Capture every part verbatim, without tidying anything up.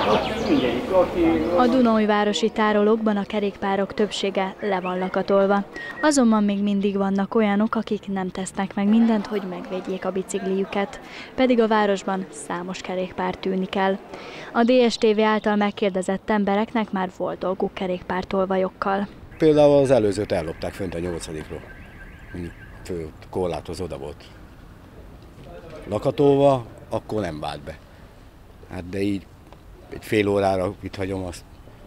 A dunaújvárosi tárolókban a kerékpárok többsége le van lakatolva. Azonban még mindig vannak olyanok, akik nem tesznek meg mindent, hogy megvédjék a bicikliüket. Pedig a városban számos kerékpár tűnik el. A dé es té vé által megkérdezett embereknek már volt dolguk kerékpártolvajokkal. Például az előzőt ellopták fönt a nyolcadikról. Fő korláthoz oda volt lakatolva, akkor nem vált be. Hát de így egy fél órára itt hagyom azt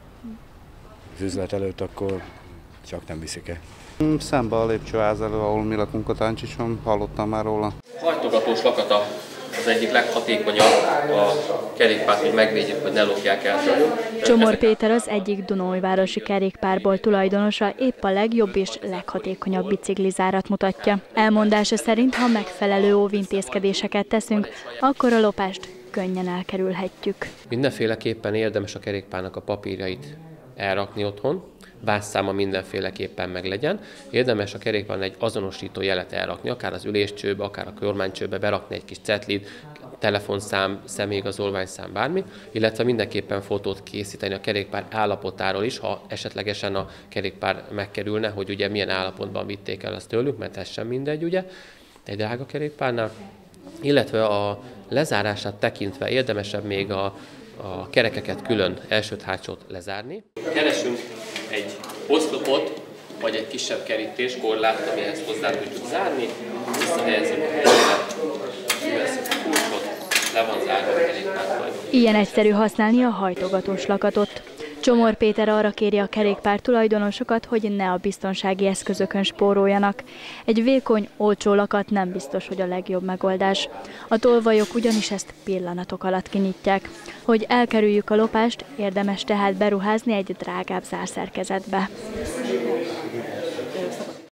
az üzlet előtt, akkor csak nem viszik el. Szembe a lépcsőház elő, ahol mi lakunk a Táncsicson, hallottam már róla. Hajtogatós lakata az egyik leghatékonyabb a kerékpárt, hogy megvédjük, hogy ne lopják el. Csomor Péter az egyik dunaújvárosi kerékpárból tulajdonosa épp a legjobb és leghatékonyabb biciklizárat mutatja. Elmondása szerint, ha megfelelő óvintézkedéseket teszünk, akkor a lopást könnyen elkerülhetjük. Mindenféleképpen érdemes a kerékpárnak a papírjait elrakni otthon, vászszáma mindenféleképpen meg legyen. Érdemes a kerékpárnak egy azonosító jelet elrakni, akár az üléscsőbe, akár a kormánycsőbe, berakni egy kis cetlit, telefonszám, személyigazolványszám, bármi, illetve mindenképpen fotót készíteni a kerékpár állapotáról is, ha esetlegesen a kerékpár megkerülne, hogy ugye milyen állapotban vitték el azt tőlük, mert ez sem mindegy, ugye, egy drága kerékpárnál. Illetve a lezárását tekintve érdemesebb még a, a kerekeket külön elsőt-hátsót lezárni. Keresünk egy oszlopot, vagy egy kisebb kerítés, korlátot, amihez hozzá tudjuk zárni, visszahelyezzük a helyére, kiveszünk a kulcsot, le van zárva a kerékpár. Ilyen egyszerű használni a hajtogatós lakatot. Csomor Péter arra kéri a kerékpár tulajdonosokat, hogy ne a biztonsági eszközökön spóroljanak. Egy vékony, olcsó lakat nem biztos, hogy a legjobb megoldás. A tolvajok ugyanis ezt pillanatok alatt kinyitják. Hogy elkerüljük a lopást, érdemes tehát beruházni egy drágább zárszerkezetbe.